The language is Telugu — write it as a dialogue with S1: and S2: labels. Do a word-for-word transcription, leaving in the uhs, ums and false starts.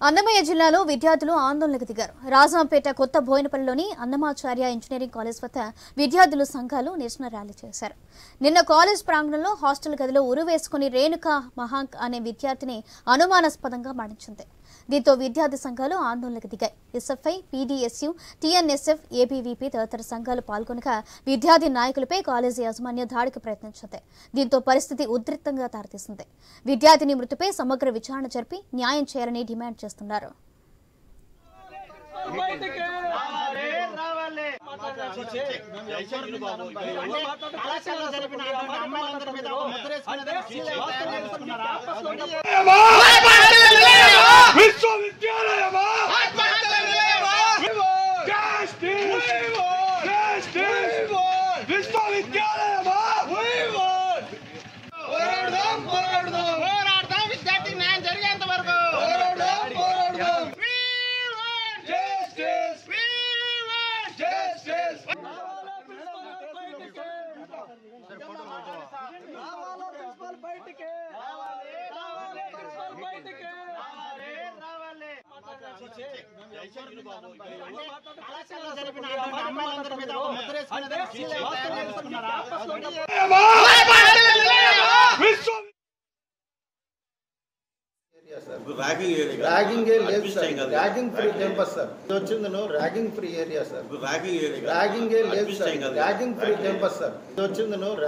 S1: అన్నమయ్య జిల్లాలో విద్యార్థులు ఆందోళనకు దిగారు. రాజాంపేట కొత్త బోయినపల్లిలోని అన్నమాచార్య ఇంజనీరింగ్ కాలేజ్ వద్ద విద్యార్థులు సంఘాలు నిరసన ర్యాలీ చేశారు. నిన్న కాలేజ్ ప్రాంగణంలో హాస్టల్ గదిలో ఉరివేసుకుని రేణుకా మహాంక్ అనే విద్యార్థిని అనుమానాస్పదంగా మరణించింది. దీంతో విద్యార్థి సంఘాలు ఆందోళనకు దిగాయి. ఎస్ఎఫ్ఐ, పీడీఎస్యూ, టీఎన్ఎస్ఎఫ్, ఏబీవీపీ తదితర సంఘాలు పాల్గొనగా విద్యార్థి నాయకులపై కాలేజీ యాజమాన్యం దాడికి ప్రయత్నించింది. దీంతో పరిస్థితి ఉద్రిక్తంగా దారితీసింది. విద్యార్థిని మృతిపై సమగ్ర విచారణ జరిపి న్యాయం చేయాలని డిమాండ్ చేస్తున్నారు.
S2: ర్యాగింగ్ లేదు sir, ragging free campus sir. వచ్చింది ragging free area sir, ragging లేదు sir, ragging free campus sir. వచ్చింది